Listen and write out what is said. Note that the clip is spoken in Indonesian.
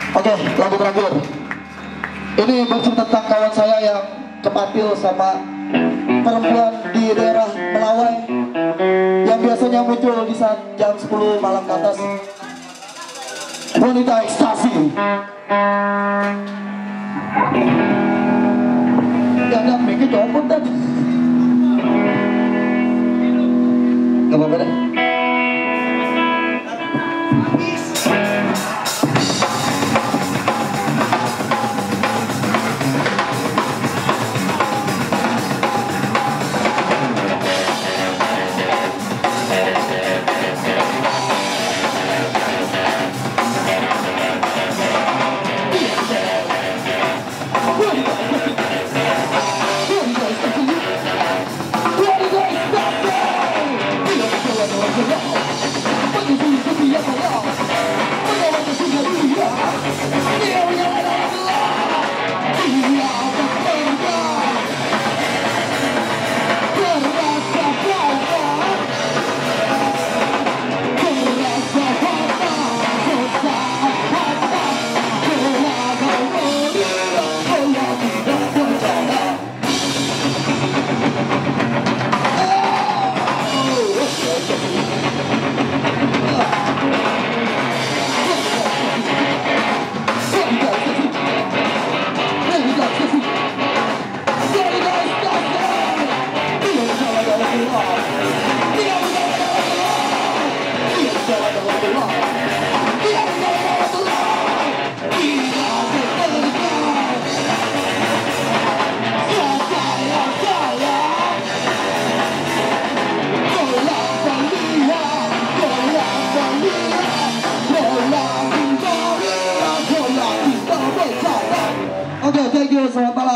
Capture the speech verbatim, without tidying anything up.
Oke, lagu terakhir. Ini bercerita tentang kawan saya yang kepatil sama perempuan di daerah Melawai yang biasanya muncul di saat jam sepuluh malam ke atas. Wanita ekstasi. Jangan mikir copot tadi. Gak apa-apa deh. Oke, okay, thank you. Selamat malam.